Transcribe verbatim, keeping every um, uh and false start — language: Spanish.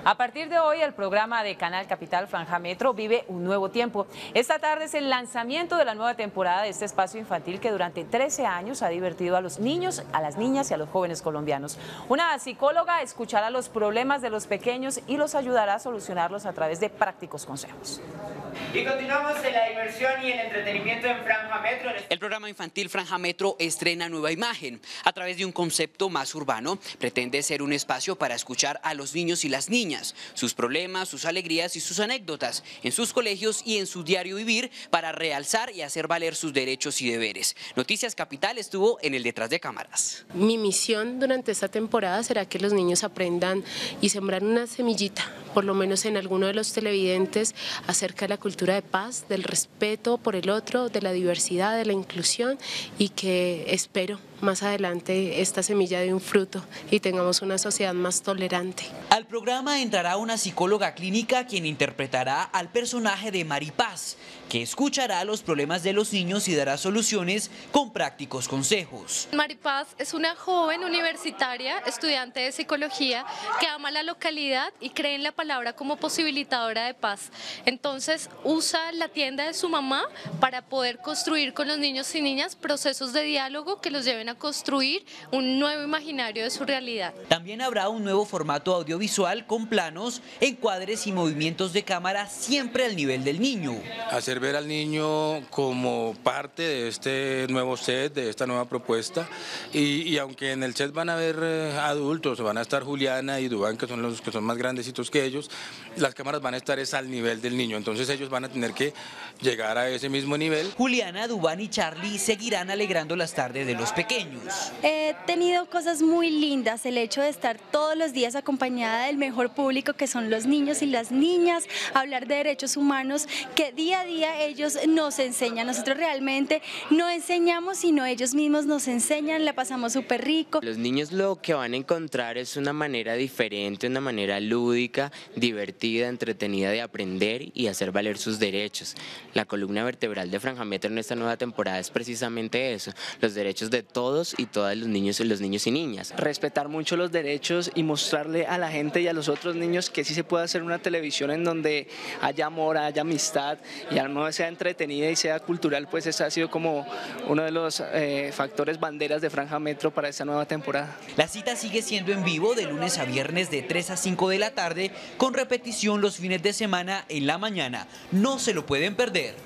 A partir de hoy, el programa de Canal Capital Franja Metro vive un nuevo tiempo. Esta tarde es el lanzamiento de la nueva temporada de este espacio infantil que durante trece años ha divertido a los niños, a las niñas y a los jóvenes colombianos. Una psicóloga escuchará los problemas de los pequeños y los ayudará a solucionarlos a través de prácticos consejos. Y continuamos en la diversión y el entretenimiento en Franja Metro. El programa infantil Franja Metro estrena nueva imagen. A través de un concepto más urbano, pretende ser un espacio para escuchar a los niños y las niñas, sus problemas, sus alegrías y sus anécdotas, en sus colegios y en su diario vivir, para realzar y hacer valer sus derechos y deberes. Noticias Capital estuvo en el detrás de cámaras. Mi misión durante esta temporada será que los niños aprendan y sembrar una semillita, por lo menos en alguno de los televidentes, acerca de la cultura de paz, del respeto por el otro, de la diversidad, de la inclusión, y que espero más adelante esta semilla dé un fruto y tengamos una sociedad más tolerante. Al programa entrará una psicóloga clínica quien interpretará al personaje de Maripaz, que escuchará los problemas de los niños y dará soluciones con prácticos consejos. Maripaz es una joven universitaria, estudiante de psicología, que ama la localidad y cree en la palabra como posibilitadora de paz. Entonces usa la tienda de su mamá para poder construir con los niños y niñas procesos de diálogo que los lleven a construir un nuevo imaginario de su realidad. También habrá un nuevo formato audiovisual con planos, encuadres y movimientos de cámara siempre al nivel del niño. Hacer ver al niño como parte de este nuevo set, de esta nueva propuesta, y, y aunque en el set van a haber eh, adultos, van a estar Juliana y Dubán, que son los que son más grandecitos que ellos, las cámaras van a estar es al nivel del niño, entonces ellos van a tener que llegar a ese mismo nivel. Juliana, Dubán y Charlie seguirán alegrando las tardes de los pequeños. He tenido cosas muy lindas, el hecho de estar todos los días acompañada del mejor público que son los niños y las niñas, hablar de derechos humanos que día a día ellos nos enseñan. Nosotros realmente no enseñamos, sino ellos mismos nos enseñan, la pasamos súper rico. Los niños lo que van a encontrar es una manera diferente, una manera lúdica, divertida, entretenida de aprender y hacer valer sus derechos. La columna vertebral de Franja Metro en esta nueva temporada es precisamente eso, los derechos de todos y todas los niños y los niños y niñas. Respetar mucho los derechos y mostrarle a la gente y a los otros niños que sí se puede hacer una televisión en donde haya amor, haya amistad y al menos sea entretenida y sea cultural, pues ese ha sido como uno de los eh, factores banderas de Franja Metro para esta nueva temporada. La cita sigue siendo en vivo de lunes a viernes de tres a cinco de la tarde, con repetición los fines de semana en la mañana. No se lo pueden perder.